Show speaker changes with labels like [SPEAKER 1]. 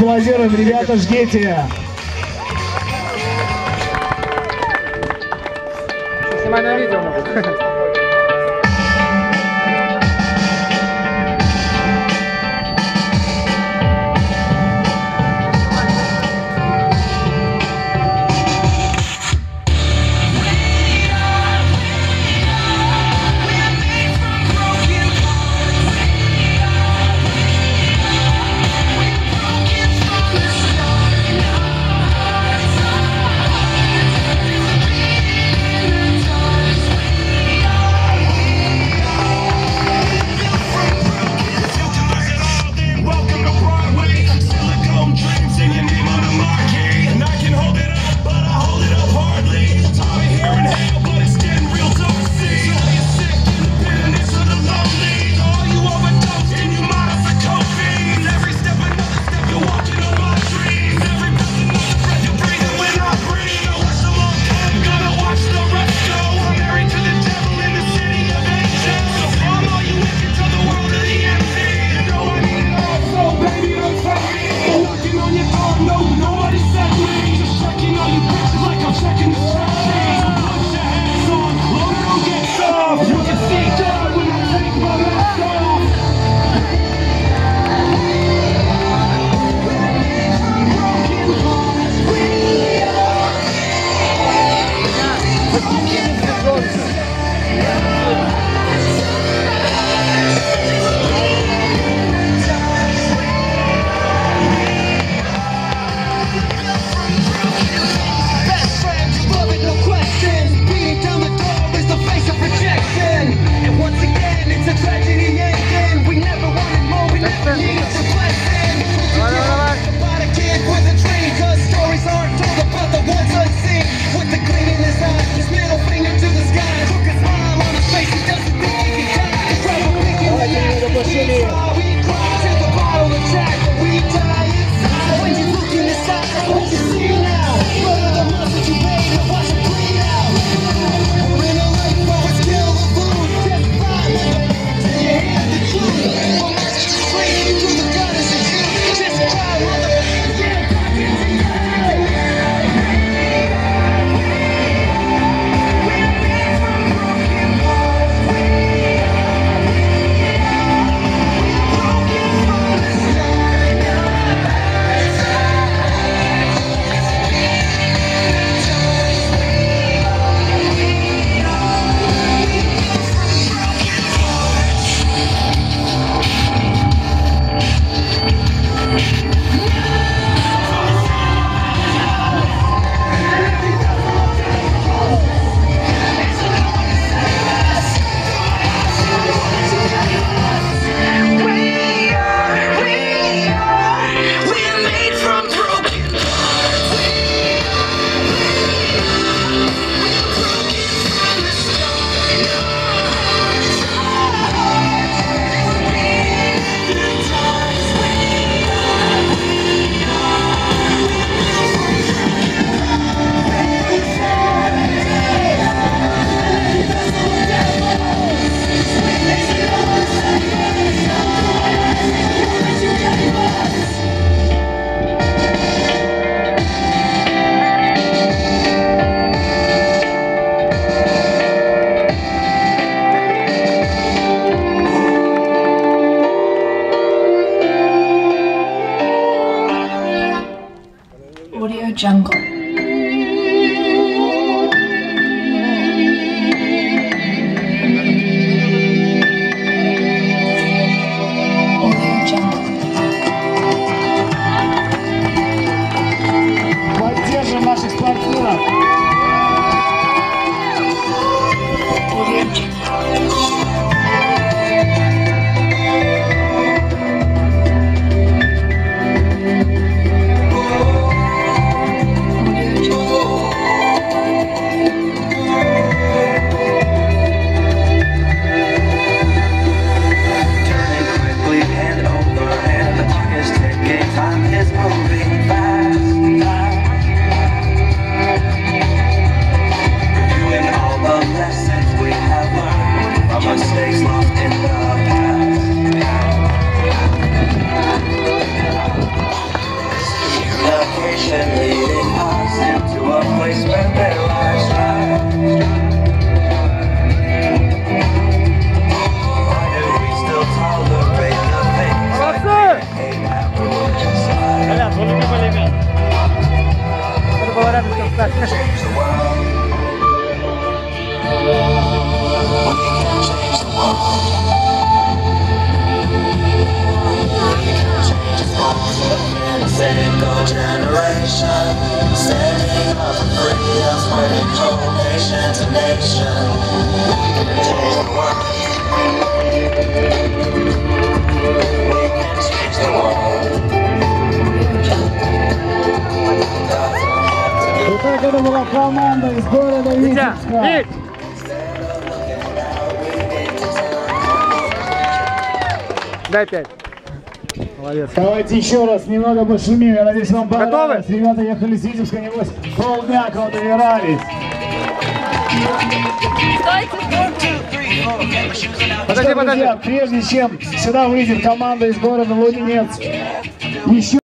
[SPEAKER 1] Аплодируем, ребята, ждите.
[SPEAKER 2] Снимай на видео.
[SPEAKER 3] Jungle.
[SPEAKER 1] Поддержим наших спортсменов.
[SPEAKER 3] Inspiration leading us into a place where there lies light. Why do we still tolerate the things like hate that rule inside?
[SPEAKER 2] Ребят, вы любимый элемент. Надо было рядом сказать.
[SPEAKER 3] Change the world. We can change the world. Cynical generation, standing up for freedom, spreading hope nation to nation. We can change the world. We can change the world.
[SPEAKER 1] Итак, это была команда из города
[SPEAKER 2] Витя,
[SPEAKER 1] Витебска.
[SPEAKER 2] Вить! Дай 5. Молодец.
[SPEAKER 1] Давайте еще раз немного пошумим. Я надеюсь, вам понравилось.
[SPEAKER 2] Готовы?
[SPEAKER 1] Ребята ехали с Витебска, небось, полдня к вам добирались.
[SPEAKER 2] Подожди,
[SPEAKER 1] Что, друзья,
[SPEAKER 2] подожди.
[SPEAKER 1] прежде чем сюда выйдет команда из города Лудинец, еще